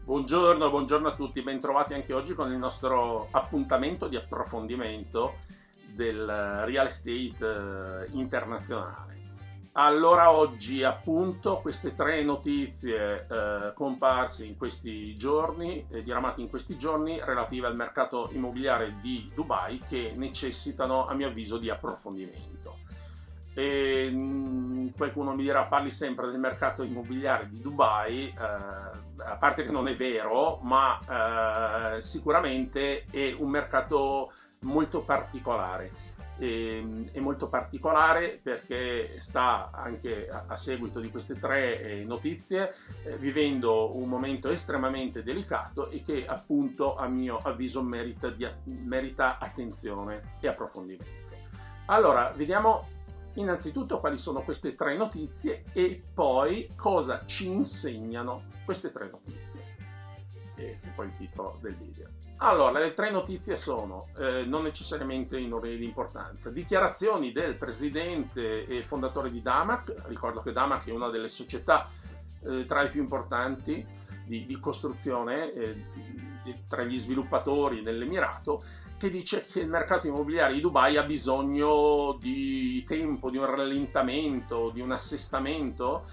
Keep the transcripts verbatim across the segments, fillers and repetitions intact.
Buongiorno, buongiorno a tutti, bentrovati anche oggi con il nostro appuntamento di approfondimento del real estate eh, internazionale. Allora, oggi appunto queste tre notizie eh, comparse in questi giorni, eh, diramate in questi giorni, relative al mercato immobiliare di Dubai, che necessitano, a mio avviso, di approfondimento. E, mh, qualcuno mi dirà: parli sempre del mercato immobiliare di Dubai, eh, a parte che non è vero, ma eh, sicuramente è un mercato molto particolare. E, è molto particolare perché sta anche a, a seguito di queste tre eh, notizie eh, vivendo un momento estremamente delicato e che appunto, a mio avviso, merita, di, merita attenzione e approfondimento. Allora, vediamo innanzitutto quali sono queste tre notizie e poi cosa ci insegnano queste tre notizie, e che è poi il titolo del video. Allora, le tre notizie sono, eh, non necessariamente in ordine di importanza: dichiarazioni del presidente e fondatore di Damac. Ricordo che Damac è una delle società eh, tra le più importanti di, di costruzione eh, di, tra gli sviluppatori nell'Emirato, che dice che il mercato immobiliare di Dubai ha bisogno di tempo, di un rallentamento, di un assestamento,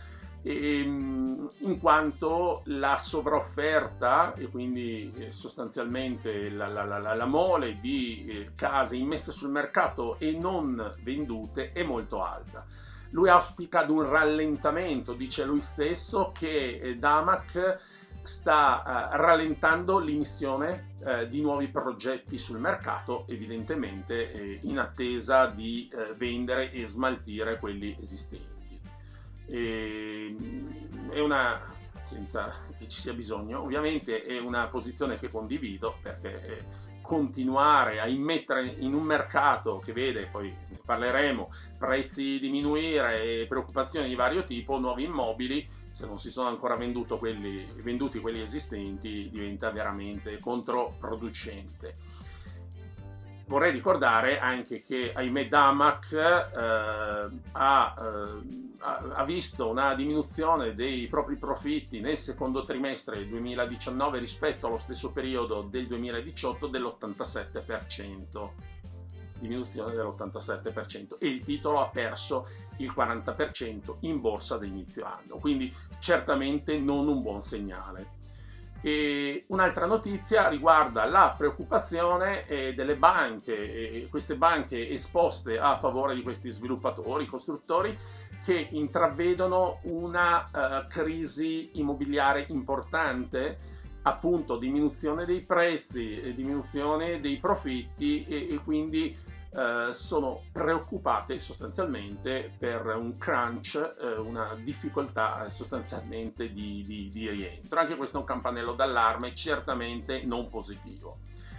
in quanto la sovrafferta e quindi sostanzialmente la, la, la, la mole di case immesse sul mercato e non vendute è molto alta. Lui auspica ad un rallentamento, dice lui stesso, che Damac sta uh, rallentando l'immissione uh, di nuovi progetti sul mercato, evidentemente eh, in attesa di uh, vendere e smaltire quelli esistenti. E, è una, senza che ci sia bisogno, ovviamente è una posizione che condivido, perché eh, continuare a immettere in un mercato che vede, poi ne parleremo, prezzi diminuire e preoccupazioni di vario tipo, nuovi immobili, se non si sono ancora venduto quelli, venduti quelli esistenti, diventa veramente controproducente. Vorrei ricordare anche che, ahimè, Damac eh, ha, eh, ha visto una diminuzione dei propri profitti nel secondo trimestre duemiladiciannove rispetto allo stesso periodo del duemiladiciotto dell'ottantasette per cento, diminuzione dell'ottantasette per cento, e il titolo ha perso il quaranta per cento in borsa da inizio anno, quindi certamente non un buon segnale. E un'altra notizia riguarda la preoccupazione eh, delle banche, eh, queste banche esposte a favore di questi sviluppatori, costruttori, che intravedono una uh, crisi immobiliare importante, appunto diminuzione dei prezzi, diminuzione dei profitti, e, e quindi Uh, sono preoccupate sostanzialmente per un crunch, uh, una difficoltà uh, sostanzialmente di, di, di rientro. Anche questo è un campanello d'allarme certamente non positivo.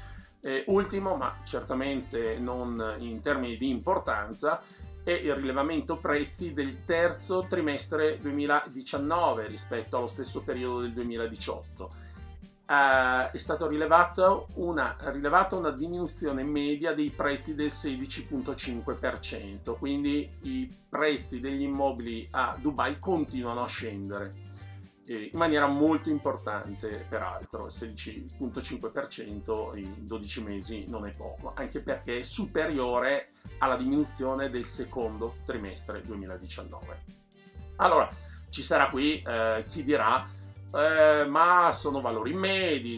Eh, ultimo, ma certamente non in termini di importanza, è il rilevamento prezzi del terzo trimestre duemiladiciannove rispetto allo stesso periodo del duemiladiciotto. Uh, è stato rilevato una, rilevata una diminuzione media dei prezzi del sedici virgola cinque per cento, quindi i prezzi degli immobili a Dubai continuano a scendere eh, in maniera molto importante. Peraltro il sedici virgola cinque per cento in dodici mesi non è poco, anche perché è superiore alla diminuzione del secondo trimestre duemiladiciannove. Allora, ci sarà qui eh, chi dirà: Eh, ma sono valori medi,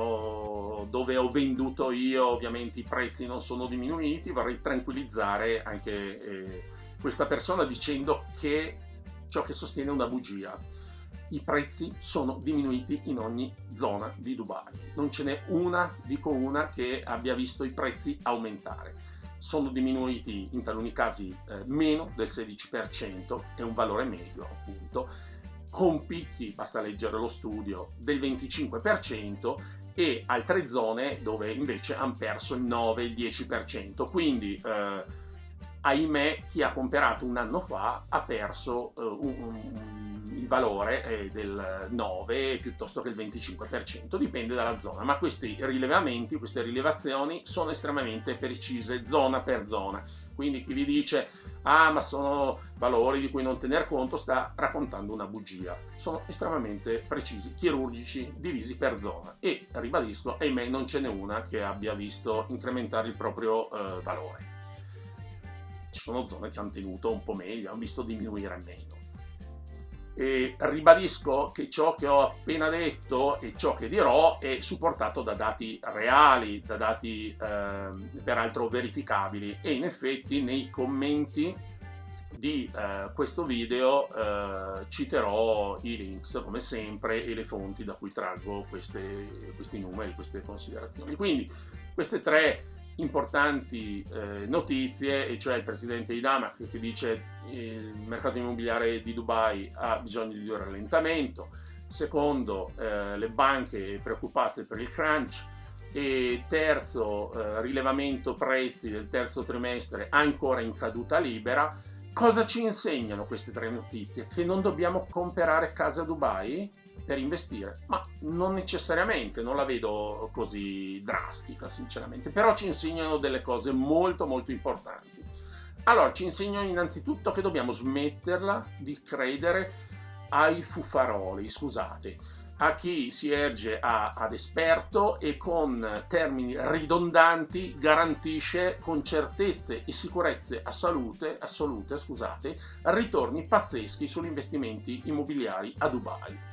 sono dove ho venduto io, ovviamente i prezzi non sono diminuiti. Vorrei tranquillizzare anche eh, questa persona dicendo che ciò che sostiene è una bugia. I prezzi sono diminuiti in ogni zona di Dubai, non ce n'è una, dico una, che abbia visto i prezzi aumentare. Sono diminuiti in taluni casi eh, meno del sedici per cento, è un valore medio appunto, con picchi, basta leggere lo studio, del venticinque per cento, e altre zone dove invece hanno perso il nove, il dieci per cento. Quindi eh, ahimè, chi ha comprato un anno fa ha perso eh, un, un, il valore eh, del nove piuttosto che il venticinque per cento, dipende dalla zona, ma questi rilevamenti, queste rilevazioni sono estremamente precise zona per zona. Quindi chi vi dice ah ma sono valori di cui non tener conto, sta raccontando una bugia. Sono estremamente precisi, chirurgici, divisi per zona e ribadisco, ahimè non ce n'è una che abbia visto incrementare il proprio eh, valore. Ci sono zone che hanno tenuto un po' meglio, hanno visto diminuire meno. E ribadisco che ciò che ho appena detto e ciò che dirò è supportato da dati reali, da dati eh, peraltro verificabili, e in effetti nei commenti di eh, questo video eh, citerò i links come sempre e le fonti da cui traggo queste, questi numeri, queste considerazioni. Quindi queste tre importanti eh, notizie, e cioè il presidente di Damac che dice il mercato immobiliare di Dubai ha bisogno di un rallentamento, secondo eh, le banche preoccupate per il crunch, e terzo eh, rilevamento prezzi del terzo trimestre ancora in caduta libera. Cosa ci insegnano queste tre notizie? Che non dobbiamo comprare casa a Dubai per investire, ma non necessariamente, non la vedo così drastica sinceramente, però ci insegnano delle cose molto molto importanti. Allora, ci insegnano innanzitutto che dobbiamo smetterla di credere ai fuffaroli, scusate, a chi si erge a, ad esperto e con termini ridondanti garantisce con certezze e sicurezze assolute, assolute scusate, ritorni pazzeschi sugli investimenti immobiliari a Dubai.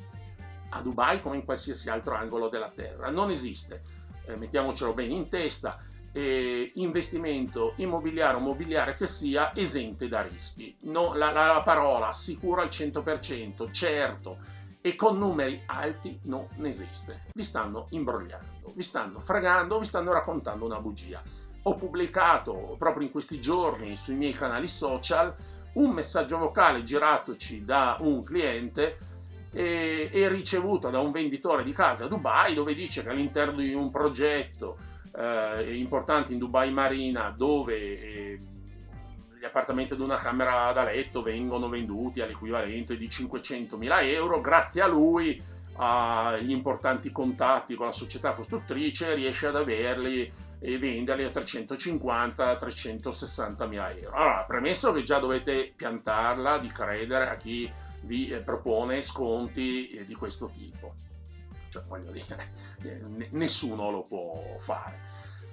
A Dubai, come in qualsiasi altro angolo della terra, non esiste, eh, mettiamocelo bene in testa, eh, investimento immobiliare o mobiliare che sia esente da rischi. No, la, la, la parola sicuro al cento per cento, certo e con numeri alti non esiste. Vi stanno imbrogliando, vi stanno fregando, vi stanno raccontando una bugia. Ho pubblicato proprio in questi giorni sui miei canali social un messaggio vocale giratoci da un cliente e, e ricevuto da un venditore di case a Dubai, dove dice che all'interno di un progetto eh, importante in Dubai Marina, dove eh, gli appartamenti ad una camera da letto vengono venduti all'equivalente di cinquecentomila euro, grazie a lui, agli importanti contatti con la società costruttrice, riesce ad averli e venderli a trecentocinquanta trecentosessantamila euro. Allora, premesso che già dovete piantarla di credere a chi vi eh, propone sconti eh, di questo tipo, cioè voglio dire, eh, nessuno lo può fare.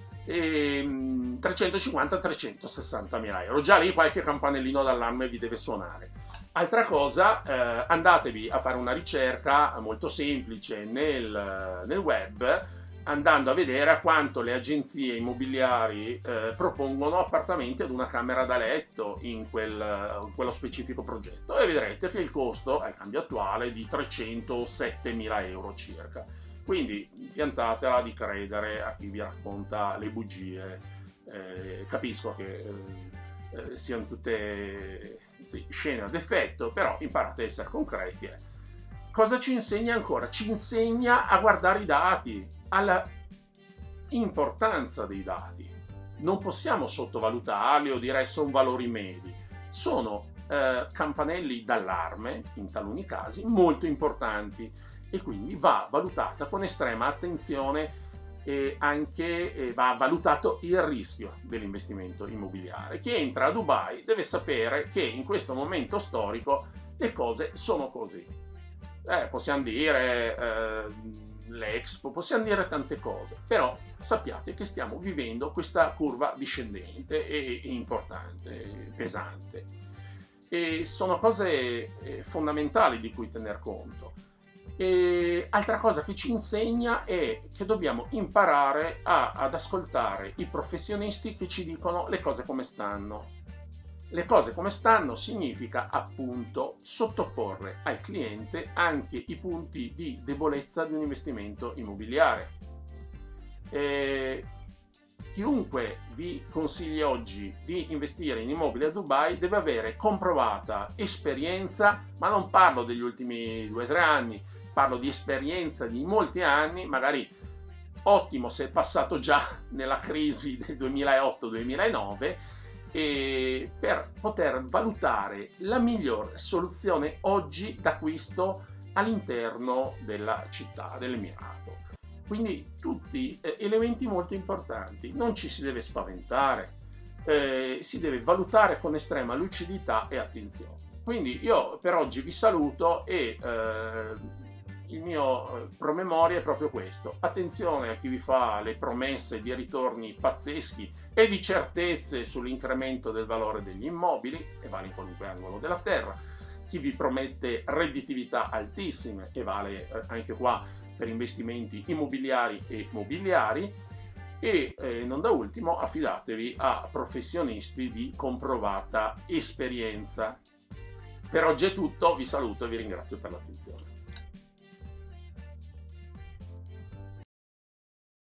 trecentocinquanta trecentosessantamila euro, già lì qualche campanellino d'allarme vi deve suonare. Altra cosa, eh, andatevi a fare una ricerca molto semplice nel, nel web, andando a vedere a quanto le agenzie immobiliari eh, propongono appartamenti ad una camera da letto in, quel, in quello specifico progetto, e vedrete che il costo al cambio attuale è di trecentosettemila euro circa. Quindi piantatela di credere a chi vi racconta le bugie. Eh, capisco che eh, siano tutte sì, scene ad effetto, però imparate a essere concreti. Eh. Cosa ci insegna ancora? Ci insegna a guardare i dati, alla importanza dei dati. Non possiamo sottovalutarli o dire sono valori medi. Sono eh, campanelli d'allarme, in taluni casi, molto importanti, e quindi va valutata con estrema attenzione e anche eh, va valutato il rischio dell'investimento immobiliare. Chi entra a Dubai deve sapere che in questo momento storico le cose sono così. Eh, possiamo dire eh, l'Expo, possiamo dire tante cose, però sappiate che stiamo vivendo questa curva discendente e, e importante, pesante. E sono cose eh, fondamentali di cui tener conto. E altra cosa che ci insegna è che dobbiamo imparare a, ad ascoltare i professionisti che ci dicono le cose come stanno. Le cose come stanno significa appunto sottoporre al cliente anche i punti di debolezza di un investimento immobiliare. E chiunque vi consigli oggi di investire in immobili a Dubai deve avere comprovata esperienza, ma non parlo degli ultimi due o tre anni, parlo di esperienza di molti anni, magari ottimo se è passato già nella crisi del duemilaotto duemilanove, e per poter valutare la miglior soluzione oggi d'acquisto all'interno della città, dell'Emirato. Quindi tutti eh, elementi molto importanti, non ci si deve spaventare. eh, si deve valutare con estrema lucidità e attenzione. Quindi io per oggi vi saluto e eh, il mio promemoria è proprio questo: attenzione a chi vi fa le promesse di ritorni pazzeschi e di certezze sull'incremento del valore degli immobili, e vale in qualunque angolo della terra, chi vi promette redditività altissime, e vale anche qua per investimenti immobiliari e mobiliari, e eh, non da ultimo affidatevi a professionisti di comprovata esperienza. Per oggi è tutto, vi saluto e vi ringrazio per l'attenzione.